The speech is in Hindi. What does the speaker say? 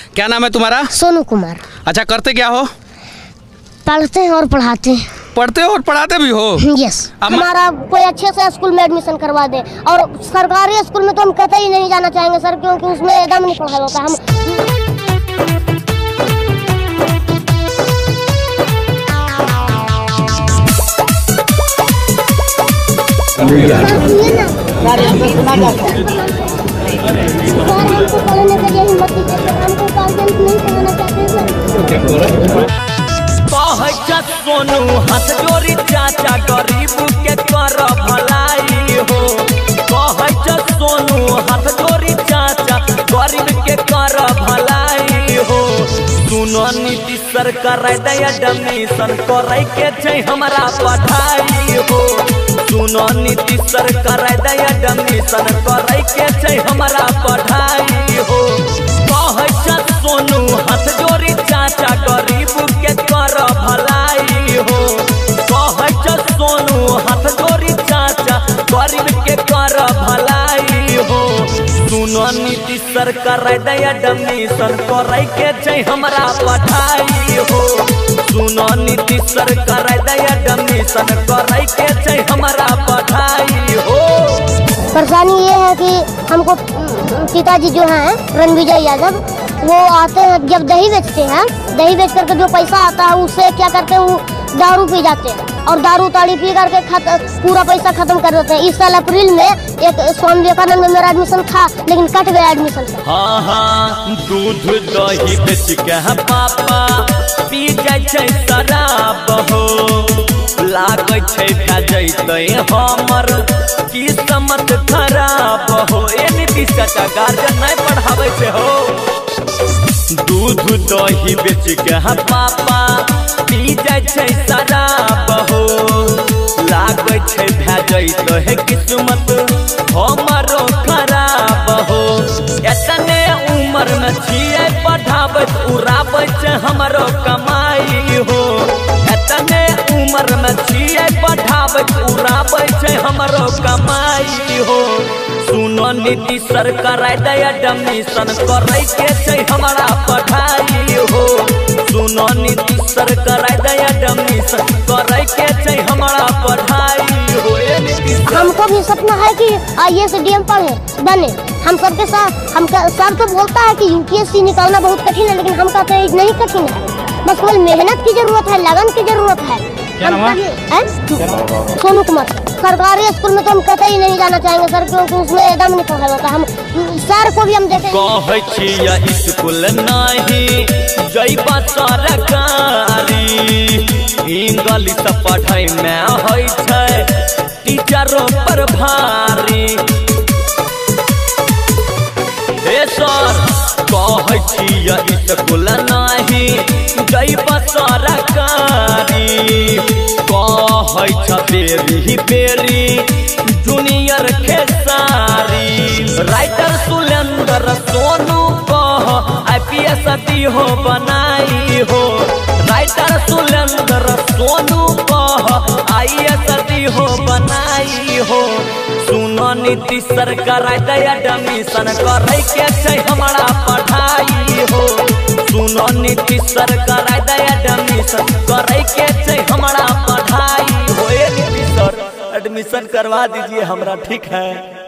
क्या नाम है तुम्हारा? सोनू कुमार। अच्छा, करते क्या हो? पढ़ते हैं और पढ़ाते हैं। पढ़ते हो और पढ़ाते भी हो? यस। हमारा कोई अच्छे से स्कूल में एडमिशन करवा दे, और सरकारी स्कूल में तो हम कतई ही नहीं जाना चाहेंगे सर, क्योंकि उसमें एकदम नहीं पढ़ाई होता। हम हमको पढ़ने के लिए हिम्मत दीजिए, हमको गार्जियन नहीं पढ़ाना चाहते सर। सोनू हाथ जोड़ी चाचा गरीब के कर भलाई हो। सोनू हाथ जोड़ी चाचा गरीब के कर भलाई हो। सुनो नीतीश सर कराई दे एडमिशन करे के छै हमरा पढ़ाई हो। सुनो नीतीश सर कराई दे एडमिशन करे के छै हमरा पढ़ाई हो। सोनू हाथ जोड़ी चाचा गरीब के कर भलाई हो। सोनू हाथ जोड़ी चाचा गरीब के कर भलाई हो। सुनो नीतीश सर कराई दे एडमिशन करे के छै हमरा पढ़ाई हो। सुनो नीतीश सर कराई दे एडमिशन करे के छै हमरा पढ़ाई हो। परेशानी ये है कि हमको पिताजी जो हैं रणविजय यादव, वो आते हैं जब दही बेचते हैं, दही बेच करके जो पैसा आता है उससे क्या करते हैं, वो दारू पी जाते हैं और दारू ताड़ी पी करके पूरा पैसा खत्म कर देते हैं। इस साल अप्रैल में एक स्वामी विवेकानंद में मेरा एडमिशन था, लेकिन कट गया एडमिशन से। हाँ, दूध दही बेच के पापा पी जाय छै शराब हो। लागै छै भेजैते हमर किस्मत खराब हो। ए नीतीश चाचा गार्जियन नहीं पढ़ावे से हो। दूध दही बेच के पापा पी जाय छै शराब हो। लागै छै भेजैते किस्मत हमरो खराब हो। एतने उम्र में छियै पढ़ाबैत उड़ाबै छै हमरो कमाई हो। एतने उम्र में छियै पढ़ाबैत उड़ाबै छै हमरो कमाई हो। सुनो नीतीश सर कराई दे एडमिशन करे के छै हमरा पढ़ाई हो। सुनो नीतीश सर कराई दे एडमिशन करे के छै हमरा पढ़ाई हो। हमको भी सपना है कि IAS DM पढ़े बने। हम सबके साथ हम सर तो बोलता है कि UPSC निकालना बहुत कठिन है, लेकिन हम कहते हैं नहीं कठिन है, बस केवल मेहनत की जरूरत है, लगन की जरूरत है। सोनू कुमार। सरकारी स्कूल में तो हम कतई नहीं जाना चाहेंगे सर, क्योंकि उसमें एकदम नहीं पढ़ाई होता। हम सर को भी हम देखें स्कूल नहीं जइबा सरकारी, इंग्लिश पढ़ाई में होइ छै टीचरों पर भारी। हे सर कहै छियै स्कूल नहीं जइबा सरकारी, कहै छ very very junior Khesari. Writer Sulendra Sonu कह IPS हो बनाई हो। राइटर सुलेंद्र सोनू कह IAS हो बनाई हो। सुनो नीतीश सर कराई दे एडमिशन करे के छै हमरा पढ़ाई हो। सुनो नीतीश सर कराई दे एडमिशन करे के छै हमरा पढ़ाई हो। नीतीश सर एडमिशन करवा दीजिए हमरा, ठीक है।